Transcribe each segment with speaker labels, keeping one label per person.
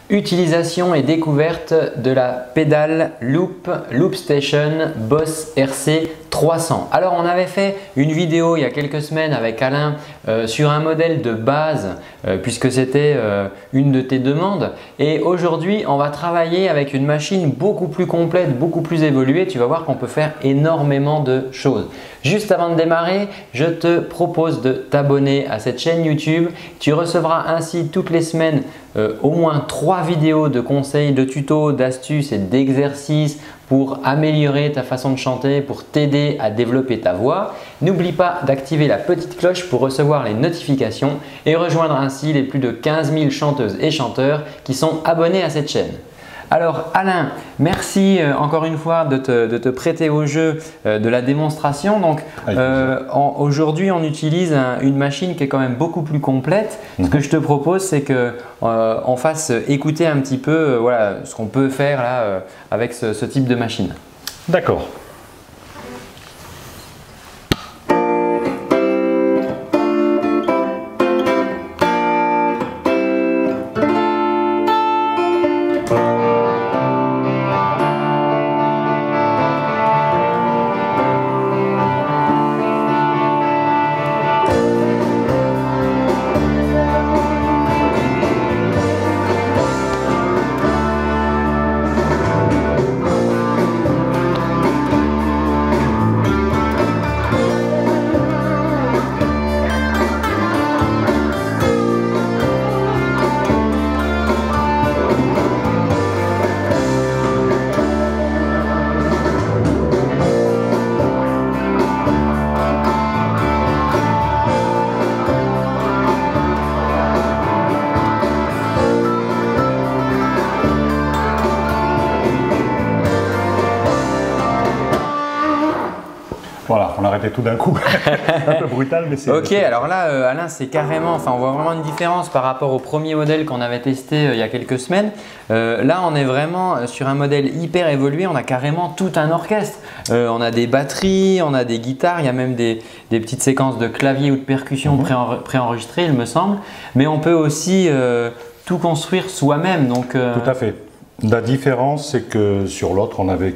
Speaker 1: Utilisation et découverte de la pédale Loopstation Boss RC 300. Alors on avait fait une vidéo il y a quelques semaines avec Alain sur un modèle de base puisque c'était une de tes demandes, et aujourd'hui on va travailler avec une machine beaucoup plus complète, beaucoup plus évoluée. Tu vas voir qu'on peut faire énormément de choses. Juste avant de démarrer, je te propose de t'abonner à cette chaîne YouTube. Tu recevras ainsi toutes les semaines au moins 3 vidéos de conseils, de tutos, d'astuces et d'exercices pour améliorer ta façon de chanter, pour t'aider à développer ta voix. N'oublie pas d'activer la petite cloche pour recevoir les notifications et rejoindre ainsi les plus de 15 000 chanteuses et chanteurs qui sont abonnés à cette chaîne. Alors Alain, merci encore une fois de te prêter au jeu de la démonstration. Donc aujourd'hui on utilise une machine qui est quand même beaucoup plus complète. Ce que je te propose, c'est qu'on fasse écouter un petit peu voilà, ce qu'on peut faire là avec ce type de machine.
Speaker 2: D'accord. Voilà, on a arrêté tout d'un coup. Un peu brutal, mais c'est…
Speaker 1: Ok, alors là, Alain, c'est carrément, enfin, on voit vraiment une différence par rapport au premier modèle qu'on avait testé il y a quelques semaines. Là, on est vraiment sur un modèle hyper évolué. On a carrément tout un orchestre. On a des batteries, on a des guitares, il y a même des petites séquences de clavier ou de percussion préenregistrées, il me semble. Mais on peut aussi tout construire soi-même.
Speaker 2: Tout à fait. La différence, c'est que sur l'autre, on n'avait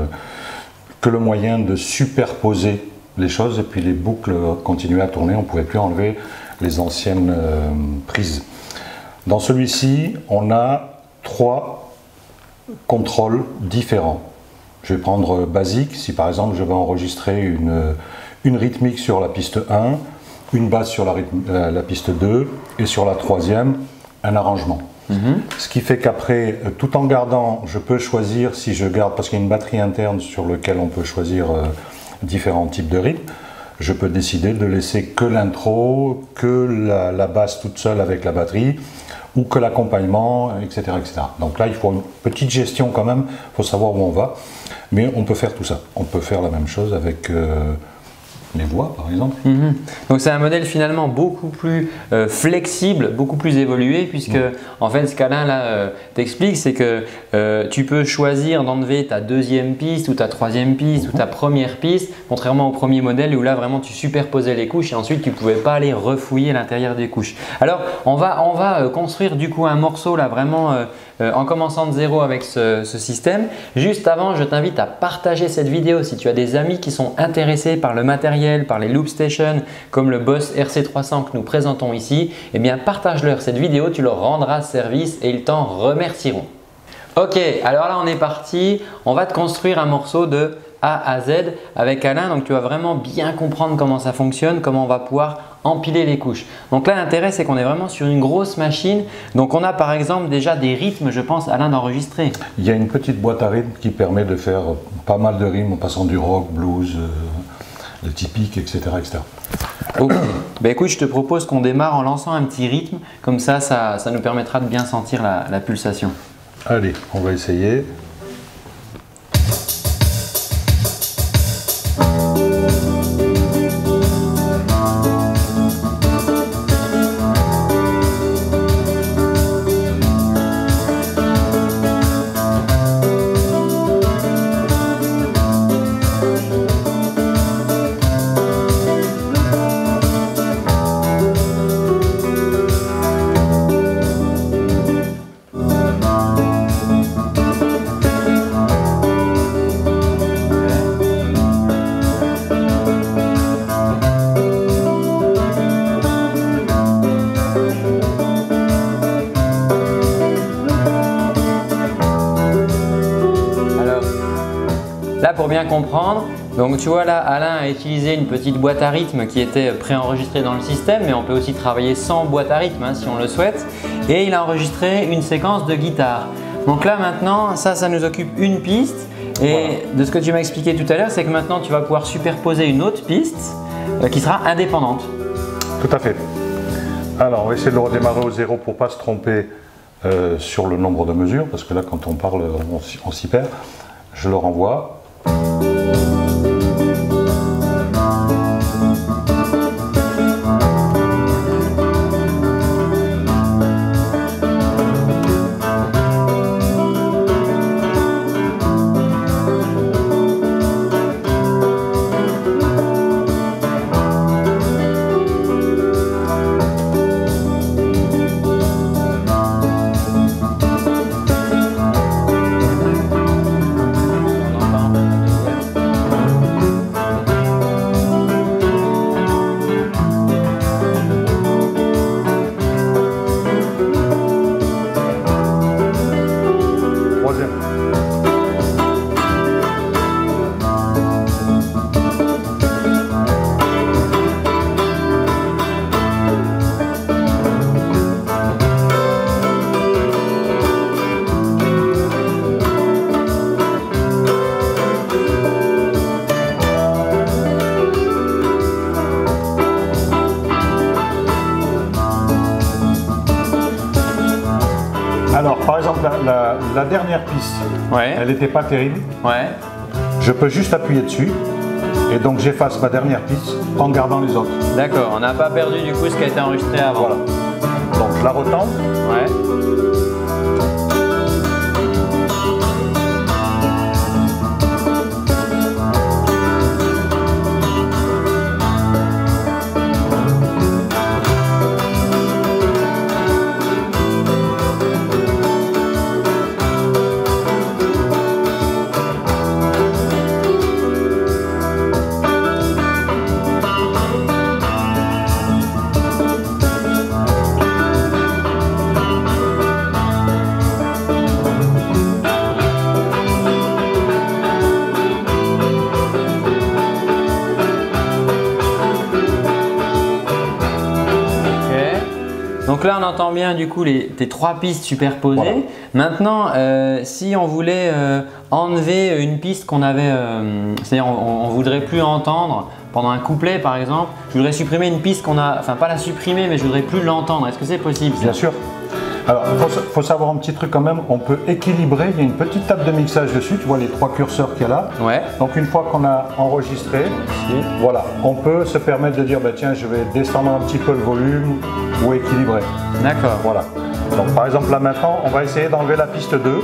Speaker 2: que le moyen de superposer les choses et puis les boucles continuaient à tourner, on ne pouvait plus enlever les anciennes prises. Dans celui-ci, on a 3 contrôles différents. Je vais prendre basique, si par exemple je vais enregistrer une rythmique sur la piste 1, une basse sur la piste 2 et sur la 3e, un arrangement. Ce qui fait qu'après, tout en gardant, je peux choisir, si je garde, parce qu'il y a une batterie interne sur laquelle on peut choisir différents types de rythmes, je peux décider de laisser que l'intro, que la basse toute seule avec la batterie, ou que l'accompagnement, etc., etc. Donc là, il faut une petite gestion quand même, il faut savoir où on va, mais on peut faire tout ça. On peut faire la même chose avec les voix par exemple.
Speaker 1: Donc c'est un modèle finalement beaucoup plus flexible, beaucoup plus évolué, puisque en fait ce qu'Alain là t'explique, c'est que tu peux choisir d'enlever ta 2e piste ou ta 3e piste ou ta première piste, contrairement au premier modèle où là vraiment tu superposais les couches et ensuite tu ne pouvais pas aller refouiller l'intérieur des couches. Alors on va construire du coup un morceau là vraiment en commençant de zéro avec ce système. Juste avant, je t'invite à partager cette vidéo si tu as des amis qui sont intéressés par le matériel, par les Loopstation comme le Boss RC 300 que nous présentons ici. Eh bien, partage-leur cette vidéo, tu leur rendras service et ils t'en remercieront. Ok, alors là on est parti. On va te construire un morceau de A à Z avec Alain. Donc tu vas vraiment bien comprendre comment ça fonctionne, comment on va pouvoir empiler les couches. Donc là l'intérêt, c'est qu'on est vraiment sur une grosse machine. Donc on a par exemple déjà des rythmes, je pense, Alain, d'enregistrer.
Speaker 2: Il y a une petite boîte à rythme qui permet de faire pas mal de rythmes en passant du rock, blues, le typique, etc. etc.
Speaker 1: Ok, ben écoute, je te propose qu'on démarre en lançant un petit rythme. Comme ça nous permettra de bien sentir la pulsation.
Speaker 2: Allez, on va essayer.
Speaker 1: là pour bien comprendre, donc tu vois là Alain a utilisé une petite boîte à rythme qui était préenregistrée dans le système, mais on peut aussi travailler sans boîte à rythme hein, si on le souhaite. Et il a enregistré une séquence de guitare. Donc là maintenant, ça nous occupe une piste. Et voilà. De ce que tu m'as expliqué tout à l'heure, c'est que maintenant tu vas pouvoir superposer une autre piste qui sera indépendante.
Speaker 2: Tout à fait. Alors on va essayer de le redémarrer au 0 pour ne pas se tromper sur le nombre de mesures, parce que là quand on parle on s'y perd. Je le renvoie. Alors, par exemple, la dernière piste, ouais. Elle n'était pas terrible.
Speaker 1: Ouais.
Speaker 2: Je peux juste appuyer dessus et donc j'efface ma dernière piste en gardant les autres.
Speaker 1: D'accord, on n'a pas perdu du coup ce qui a été enregistré avant.
Speaker 2: Voilà. Donc, je la retente.
Speaker 1: Ouais. Donc là on entend bien du coup tes trois pistes superposées. Voilà. Maintenant si on voulait enlever une piste qu'on avait, c'est-à-dire on ne voudrait plus entendre pendant un couplet par exemple, je voudrais supprimer une piste qu'on a, enfin pas la supprimer mais je voudrais plus l'entendre, est-ce que c'est possible ça?
Speaker 2: Bien sûr. Alors il faut savoir un petit truc quand même, on peut équilibrer, il y a une petite table de mixage dessus, tu vois les trois curseurs qu'il y a là.
Speaker 1: Ouais.
Speaker 2: Donc une fois qu'on a enregistré, voilà, on peut se permettre de dire bah, tiens je vais descendre un petit peu le volume ou équilibrer.
Speaker 1: D'accord.
Speaker 2: Voilà. Donc par exemple là maintenant, on va essayer d'enlever la piste 2.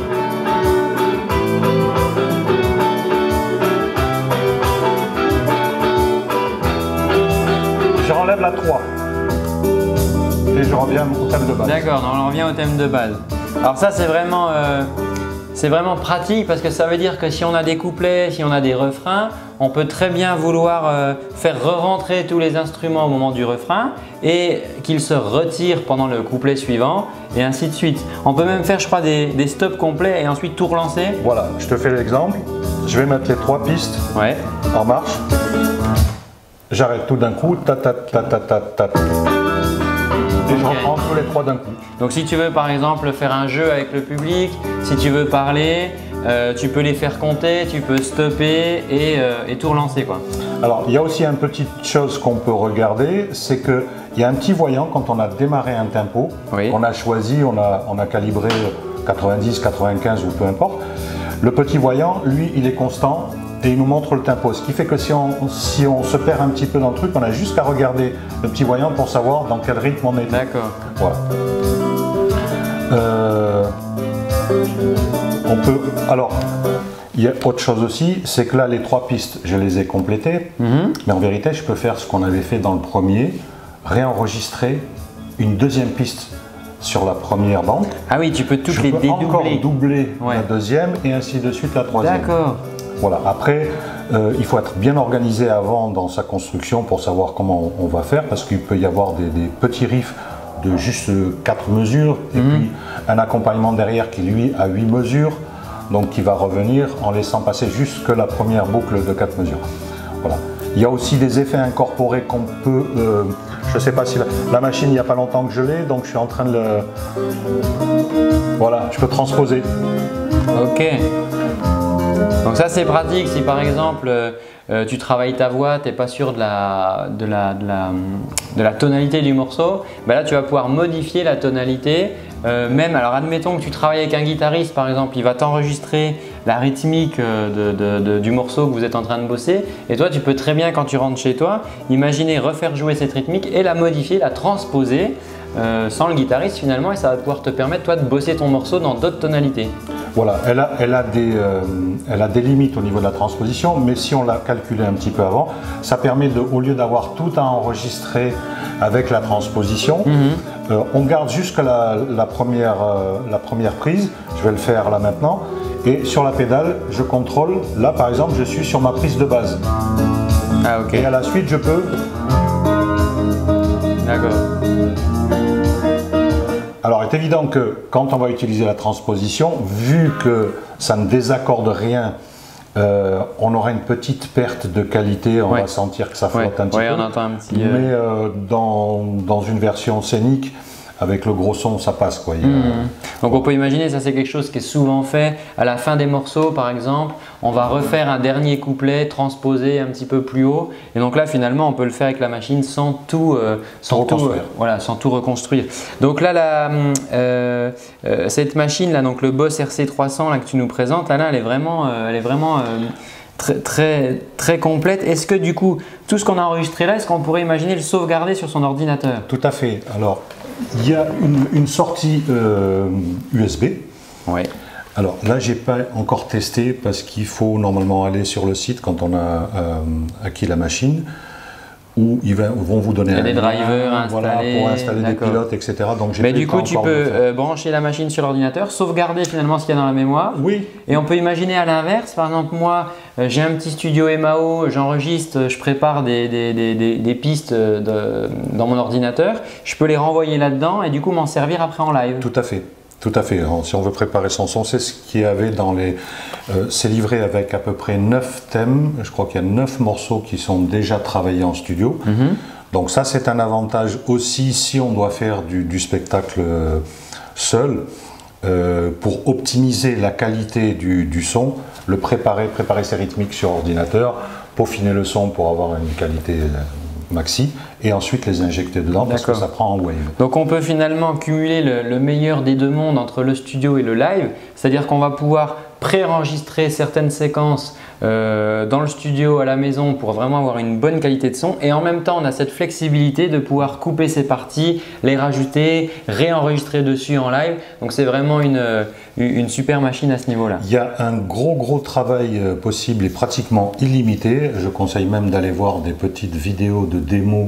Speaker 2: Je renlève la 3. Et je reviens au thème de base.
Speaker 1: D'accord, on revient au thème de base. Alors ça c'est vraiment pratique parce que ça veut dire que si on a des couplets, si on a des refrains, on peut très bien vouloir faire re-rentrer tous les instruments au moment du refrain et qu'ils se retirent pendant le couplet suivant et ainsi de suite. On peut même faire je crois des stops complets et ensuite tout relancer.
Speaker 2: Voilà, je te fais l'exemple. Je vais mettre les trois pistes en marche. J'arrête tout d'un coup, ta ta ta ta ta ta. Et je reprends tous les trois d'un coup.
Speaker 1: Donc si tu veux par exemple faire un jeu avec le public, si tu veux parler, tu peux les faire compter, tu peux stopper et tout relancer quoi.
Speaker 2: Alors il y a aussi une petite chose qu'on peut regarder, c'est qu'il y a un petit voyant quand on a démarré un tempo, on a choisi, on a calibré 90, 95 ou peu importe. Le petit voyant, lui, il est constant et il nous montre le tempo. Ce qui fait que si on se perd un petit peu dans le truc, on a juste qu'à regarder le petit voyant pour savoir dans quel rythme on est.
Speaker 1: D'accord.
Speaker 2: Voilà. On peut. Alors, il y a autre chose aussi, c'est que là, les trois pistes, je les ai complétées, mais en vérité, je peux faire ce qu'on avait fait dans le premier, réenregistrer une deuxième piste sur la première banque.
Speaker 1: Ah oui, tu peux toutes les dédoubler.
Speaker 2: Encore doubler la deuxième et ainsi de suite la troisième.
Speaker 1: D'accord.
Speaker 2: Voilà. Après, il faut être bien organisé avant dans sa construction pour savoir comment on va faire, parce qu'il peut y avoir des petits riffs de juste 4 mesures et puis un accompagnement derrière qui lui a 8 mesures. donc qui va revenir en laissant passer jusque la première boucle de 4 mesures. Voilà. Il y a aussi des effets incorporés qu'on peut, je ne sais pas si la machine, il n'y a pas longtemps que je l'ai, donc je suis en train de le... Voilà, je peux transposer.
Speaker 1: Ok. Donc ça c'est pratique si par exemple tu travailles ta voix, tu n'es pas sûr de la tonalité du morceau, ben là tu vas pouvoir modifier la tonalité. Même, alors admettons que tu travailles avec un guitariste par exemple, il va t'enregistrer la rythmique du morceau que vous êtes en train de bosser et toi tu peux très bien quand tu rentres chez toi, imaginer refaire jouer cette rythmique et la modifier, la transposer sans le guitariste finalement et ça va pouvoir te permettre toi de bosser ton morceau dans d'autres tonalités.
Speaker 2: Voilà, elle a des limites au niveau de la transposition, mais si on l'a calculé un petit peu avant, ça permet de, au lieu d'avoir tout à enregistrer avec la transposition, on garde jusqu'à la première prise, je vais le faire là maintenant, et sur la pédale, je contrôle, là par exemple, je suis sur ma prise de base.
Speaker 1: Ah ok.
Speaker 2: Et à la suite, je peux...
Speaker 1: D'accord.
Speaker 2: Alors, il est évident que quand on va utiliser la transposition, vu que ça ne désaccorde rien, on aura une petite perte de qualité, on va sentir que ça flotte un petit peu.
Speaker 1: On entend un petit...
Speaker 2: Mais dans une version scénique, avec le gros son, ça passe, quoi.
Speaker 1: Donc on peut imaginer, ça c'est quelque chose qui est souvent fait à la fin des morceaux par exemple, on va refaire un dernier couplet transposé un petit peu plus haut et donc là finalement on peut le faire avec la machine sans tout reconstruire. Donc là cette machine là, donc le Boss RC300 là, que tu nous présentes, là, elle est vraiment très complète. Est-ce que du coup tout ce qu'on a enregistré là, est-ce qu'on pourrait imaginer le sauvegarder sur son ordinateur?
Speaker 2: Tout à fait. Alors il y a une sortie USB.
Speaker 1: Oui.
Speaker 2: Alors là, j'ai pas encore testé parce qu'il faut normalement aller sur le site quand on a acquis la machine où ils vont vous donner
Speaker 1: des drivers installés,
Speaker 2: voilà, pour installer des pilotes, etc. Donc,
Speaker 1: mais du coup, tu peux brancher la machine sur l'ordinateur, sauvegarder finalement ce qu'il y a dans la mémoire.
Speaker 2: Oui.
Speaker 1: Et on peut imaginer à l'inverse, par exemple moi, j'ai un petit studio MAO, j'enregistre, je prépare des pistes dans mon ordinateur, je peux les renvoyer là-dedans et du coup m'en servir après en live.
Speaker 2: Tout à fait. Tout à fait. Si on veut préparer son son, c'est ce qu'il y avait dans les... c'est livré avec à peu près 9 thèmes. Je crois qu'il y a 9 morceaux qui sont déjà travaillés en studio. Donc ça, c'est un avantage aussi si on doit faire du spectacle seul. Pour optimiser la qualité du son, le préparer ses rythmiques sur ordinateur, peaufiner le son pour avoir une qualité maxi et ensuite les injecter dedans parce que ça prend en wave.
Speaker 1: Donc on peut finalement cumuler le meilleur des deux mondes entre le studio et le live, c'est-à-dire qu'on va pouvoir pré-enregistrer certaines séquences dans le studio à la maison pour vraiment avoir une bonne qualité de son et en même temps on a cette flexibilité de pouvoir couper ces parties, les rajouter, réenregistrer dessus en live. Donc c'est vraiment une super machine à ce niveau-là.
Speaker 2: Il y a un gros travail possible et pratiquement illimité. Je conseille même d'aller voir des petites vidéos de démos.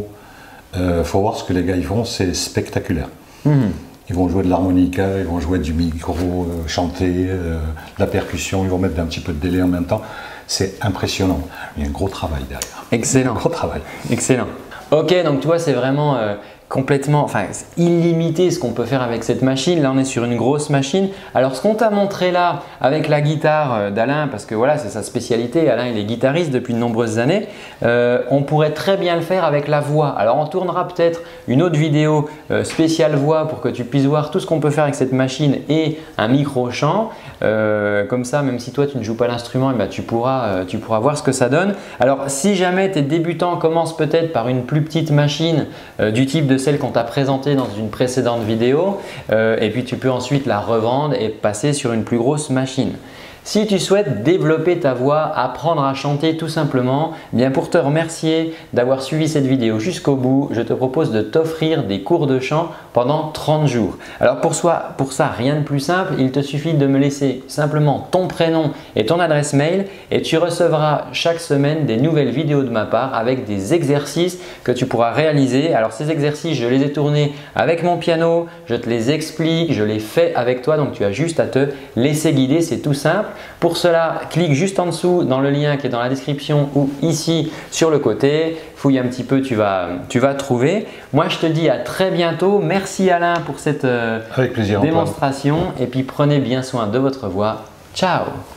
Speaker 2: Faut voir ce que les gars ils font, c'est spectaculaire. Ils vont jouer de l'harmonica, ils vont jouer du micro, chanter, de la percussion, ils vont mettre un petit peu de délai en même temps. C'est impressionnant. Il y a un gros travail derrière.
Speaker 1: Excellent.
Speaker 2: Un gros travail.
Speaker 1: Excellent. Ok, donc toi c'est vraiment complètement, enfin illimité ce qu'on peut faire avec cette machine. Là on est sur une grosse machine. Alors ce qu'on t'a montré là avec la guitare d'Alain, parce que voilà c'est sa spécialité, Alain il est guitariste depuis de nombreuses années, on pourrait très bien le faire avec la voix. Alors on tournera peut-être une autre vidéo spéciale voix pour que tu puisses voir tout ce qu'on peut faire avec cette machine et un micro chant. Comme ça même si toi tu ne joues pas l'instrument, tu pourras voir ce que ça donne. Alors si jamais tes débutants commencent peut-être par une plus petite machine du type de celle qu'on t'a présentée dans une précédente vidéo et puis tu peux ensuite la revendre et passer sur une plus grosse machine. Si tu souhaites développer ta voix, apprendre à chanter tout simplement, bien pour te remercier d'avoir suivi cette vidéo jusqu'au bout, je te propose de t'offrir des cours de chant pendant 30 jours. Alors pour ça, rien de plus simple, il te suffit de me laisser simplement ton prénom et ton adresse mail et tu recevras chaque semaine des nouvelles vidéos de ma part avec des exercices que tu pourras réaliser. Alors ces exercices, je les ai tournés avec mon piano, je te les explique, je les fais avec toi, donc tu as juste à te laisser guider, c'est tout simple. Pour cela, clique juste en dessous dans le lien qui est dans la description ou ici sur le côté. Fouille un petit peu, tu vas trouver. Moi, je te dis à très bientôt. Merci Alain pour cette démonstration. Et puis, prenez bien soin de votre voix. Ciao!